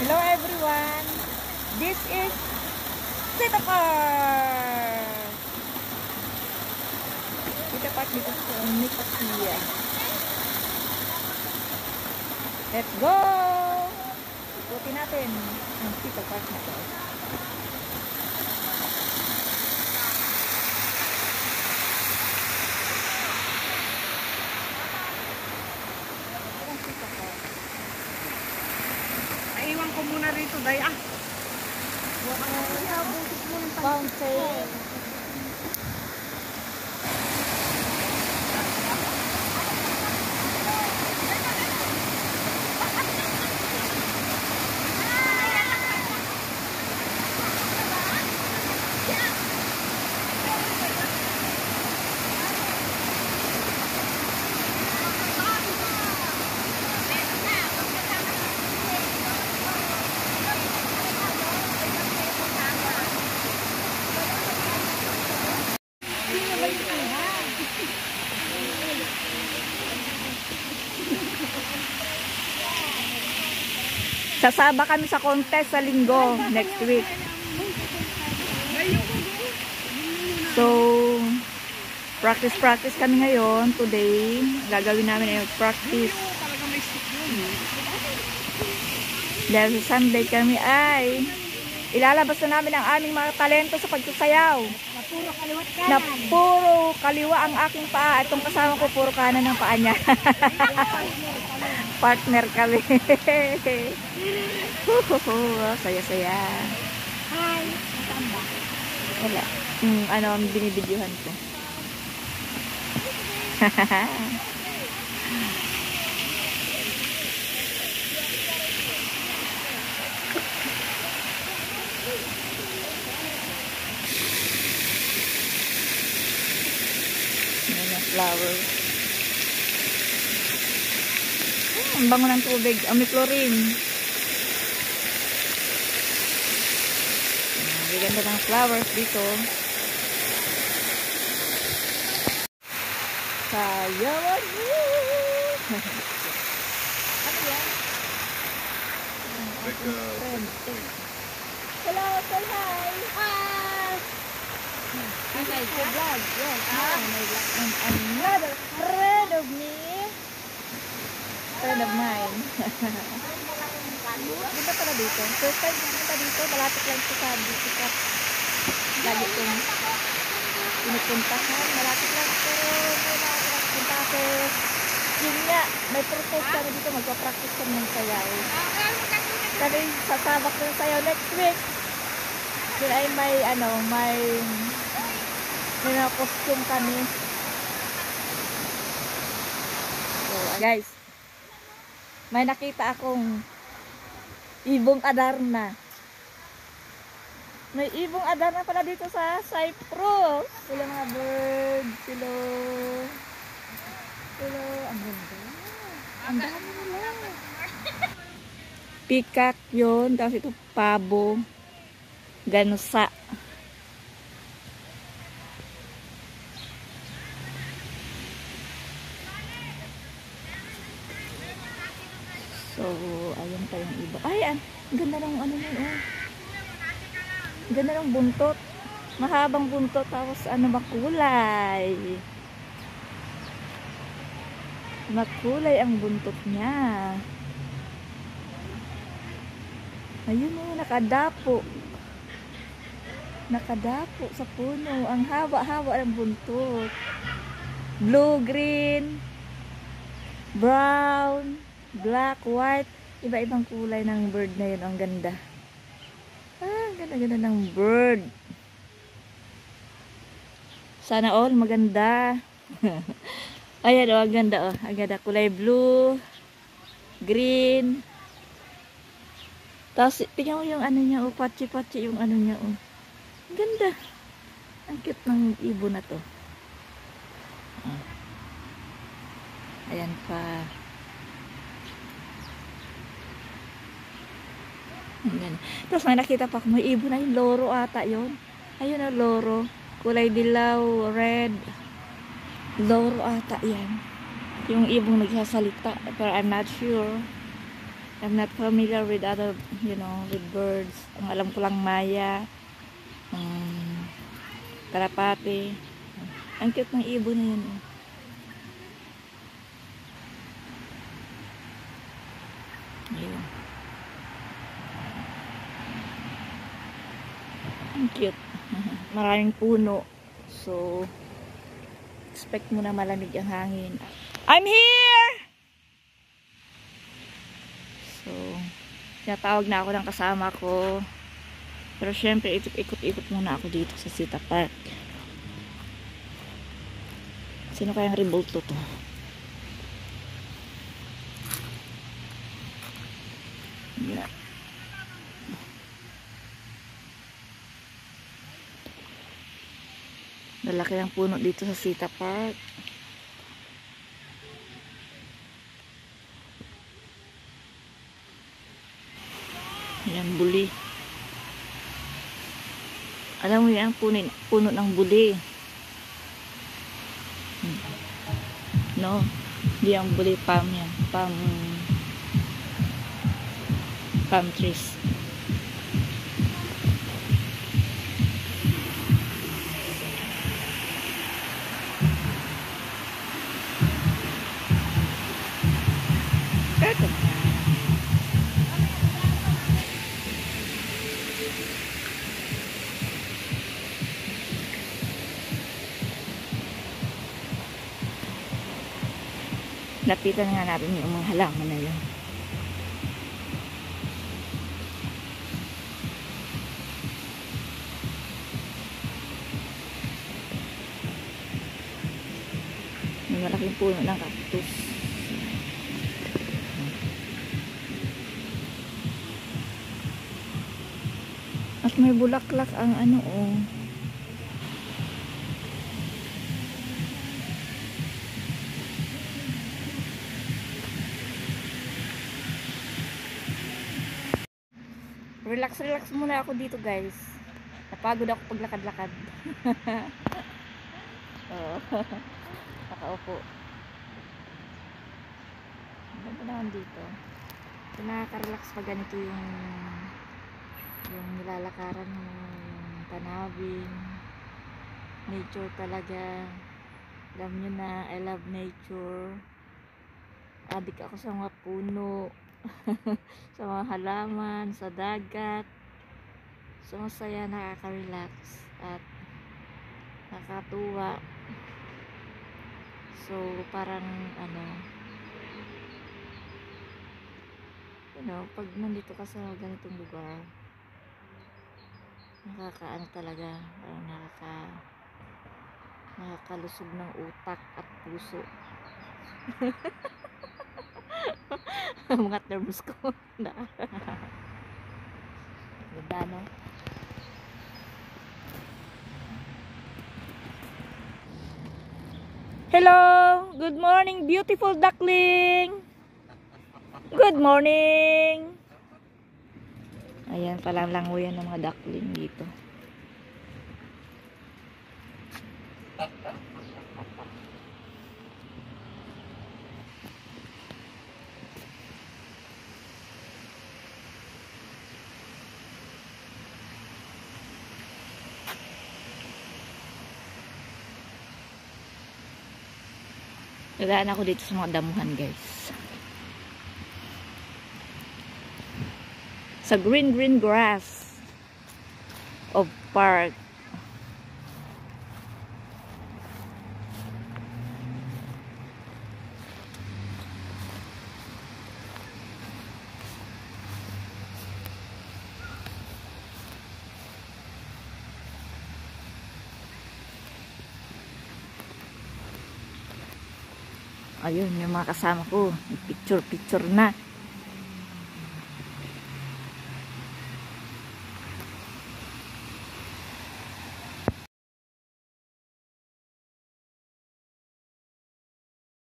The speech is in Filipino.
Hello everyone! This is Cyta Park! Cyta Park dito sa Nicosia. Let's go! Ikutin natin ang Cyta Park na to. Iwan ko muna rito, Day. Fountain. Sasaba kami sa contest sa linggo next week. So, practice kami ngayon. Today, gagawin namin ay practice. Dahil sa Sunday kami ay ilalabas na namin ang aming mga talento sa pagsasayaw. Na puro kaliwa ang aking paa. Itong kasama ko, puro kanan ang paa niya. Partner kami. Saya-saya. Hi! Saan ba? Wala. Ano ang binibidyohan ko. Flowers. Ang bango ng tubig. May chlorine. Ang ganda ng flowers dito. Sayawan mo! Ano yan? Hello, say hi! Hi! This is your vlog. Yes, my vlog. And another friend of me. Friend of mine. Ganda pala dito. First time pumunta dito. Malapit lang ito sa dito. Lagi kong pinupuntahan. Malapit lang. Pero may malapit punta ako. Yun nga, may protest kami dito. Magpa-practice kami ng sayaw. Kami sasabak ng sayaw next week. Yun ay may mga costume kami. So, guys, may nakita akong ibong adarna. May ibong adarna pala dito sa Cyprus. Sila mga birds. Hello. Hello. Ang ganda. Ang dami nila. Peacock yun. Tapos ito pabo. Ganusa. So, ayun pa yung iba. Ay, ang ganda ng ano yun, oh. Ganda ng buntot. Mahabang buntot, tapos makulay. Makulay ang buntot niya. Ayun, oh, nakadapo. Nakadapo sa puno. Ang haba-haba ng buntot. Blue, green, brown, black, white, iba-ibang kulay ng bird na yun. Ang ganda. Ang ganda-ganda ng bird. Sana all maganda. Ayan o, ang ganda o. Ang ganda. Kulay blue, green. Tapos, tingnan mo yung ano niya o. Patsi-patsi yung ano niya o. Ang ganda. Ang cute ng ibon na to. Ayan pa. Ayan. Tapos may nakita pa may ibon na yung loro ata yun. Ayun na loro. Kulay dilaw, red. Loro ata yan. Yung ibong nagsasalita. Pero I'm not sure. I'm not familiar with other, with birds. Ang alam ko lang maya, karapate. Ang cute ng ibon na yun. Ayun. Ang cute. Maraming puno. So, expect mo na malamig ang hangin. I'm here! So, tinatawag na ako ng kasama ko. Pero syempre, ikot-ikot muna ako dito sa Cyta Park. Sino kayang revolto to? Yeah. Lalaki ang puno dito sa Cyta Park. Yan, buli. Alam mo yan, puno ng buli. No, hindi ang buli, palm yan. Palm trees. Ito. Lapitan nga natin yung mga halaman na yun. May malaking puno ng cactus. At may bulaklak ang Relax muna ako dito, guys. Napagod ako paglakad-lakad. Oh. Nakaupo. Ganda naman dito. Nakaka-relax pag ganito yung nilalakaran mo, yung tanawin. Nature talaga. Alam nyo na, I love nature. Adik ako sa mga puno. Sa mga halaman, sa dagat. So masaya, nakaka-relax at nakakatuwa. So parang pag nandito ka sa ganitong lugar, nakakaano talaga, parang nakakalusog ng utak at puso. Mga terms ko na. Ganda, no? Hello! Good morning, beautiful duckling! Good morning! Ayan, palang-languyan ng mga duckling dito. Nagaan ako dito sa mga damuhan, guys. Sa green grass of park. Ayun, yung mga kasama ko, picture na.